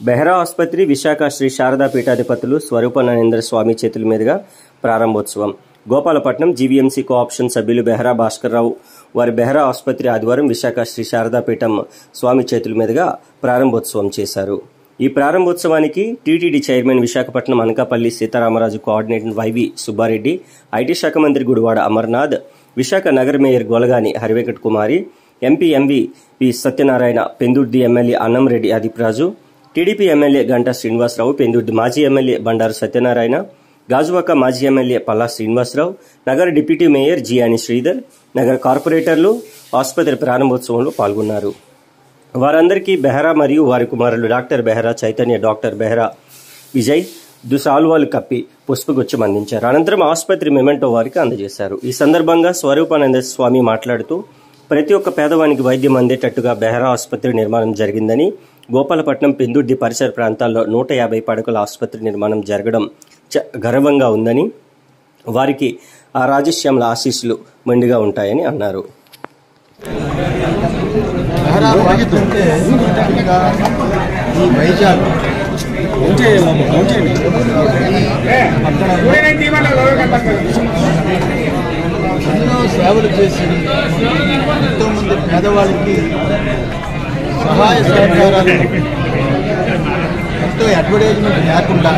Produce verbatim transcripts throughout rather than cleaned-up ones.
బెహ్రా ఆసుపత్రి విశాఖ శ్రీ శారదా పీఠాధిపతులు స్వరూపానందేంద్ర స్వామి చేతుల మీదుగా ప్రారంభోత్సవం. గోపాలపట్నం జీవీఎంసీ కోఆప్షన్ సభ్యులు బెహ్రా భాస్కర్రావు వారి బెహ్రా ఆసుపత్రి ఆదివారం విశాఖ శ్రీ శారదా పీఠం స్వామి చేతుల మీదుగా ప్రారంభోత్సవం చేశారు. ఈ ప్రారంభోత్సవానికి TTD chairman Visakhapatnam Anakapalli Sitaramaraju, coordinator YV Subbareddy, IT శాఖ మంత్రి గుడివాడ అమర్నాథ్, విశాఖ నగర మేయర్ Golagani Harivenkata Kumari, MP MV P Satyanarayana, Pendurthi MLA Annamreddy Adipraju, TDP MLA Ganta Srinivasarao, Pendurthi మాజీ ఎమ్మెల్యే బండారు సత్యనారాయణ, గాజువాక మాజీ ఎమ్మెల్యే పల్లా శ్రీనివాసరావు, నగర డిప్యూటీ మేయర్ జియాని శ్రీధర్, నగర కార్పొరేటర్లు ఆసుపత్రి ప్రారంభోత్సవంలో పాల్గొన్నారు. వారందరికీ బెహ్రా మరియు వారి కుమారులు డాక్టర్ బెహ్రా చైతన్య, డాక్టర్ బెహ్రా విజయ్ దుసాల్వాలు కప్పి పుష్పగుచ్చం అందించారు. అనంతరం ఆసుపత్రి మెమెంటో వారికి అందజేశారు. ఈ సందర్భంగా స్వరూపానంద స్వామి మాట్లాడుతూ ప్రతి ఒక్క పేదవానికి వైద్యం అందేటట్టుగా బెహ్రా ఆసుపత్రి నిర్మాణం జరిగిందని, గోపాలపట్నం, పెందుర్తి పరిసర ప్రాంతాల్లో నూట యాభై పడకల ఆసుపత్రి నిర్మాణం జరగడం గర్వంగా ఉందని, వారికి ఆ రాజశ్యామల ఆశీస్సులు మెండుగా ఉంటాయని అన్నారు. ఎన్నో సేవలు చేసి ఎంతోమంది పేదవాళ్ళకి సహాయ సహకారాలు, ఎంతో అడ్వర్టైజ్మెంట్ లేకుండా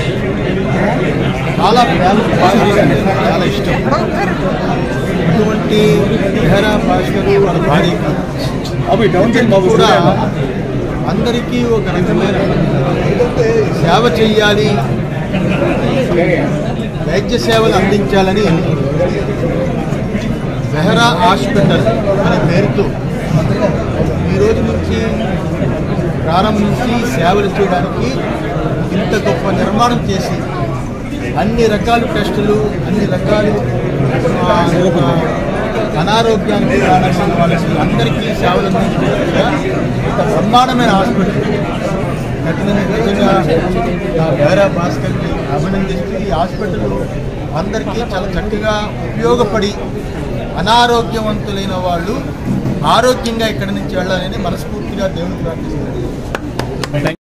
చాలా ప్రేమ చాలా ఇష్టం. అటువంటి బెహ్రా భాస్కర్ వాళ్ళ భార్యకి కూడా అందరికీ ఒక రకమైన సేవ చెయ్యాలి, వైద్య సేవలు అందించాలని బెహ్రా హాస్పిటల్ అనే పేరుతో ఈరోజు నుంచి ప్రారంభించి సేవలు చేయడానికి ఇంత గొప్ప నిర్మాణం చేసి అన్ని రకాల టెస్టులు, అన్ని రకాలు అనారోగ్యానికి కారణమైన వాళ్ళకి అందరికీ సేవలు అందించగా ఇంత బ్రహ్మాండమైన హాస్పిటల్ నిజంగా బెహ్రా భాస్కర్ని అభినందిస్తూ ఈ హాస్పిటల్ అందరికీ చాలా చక్కగా ఉపయోగపడి అనారోగ్యవంతులైన వాళ్ళు ఆరోగ్యంగా ఇక్కడి నుంచి వెళ్ళాలని మనస్ఫూర్తిగా దేవుని ప్రార్థిస్తున్నారు.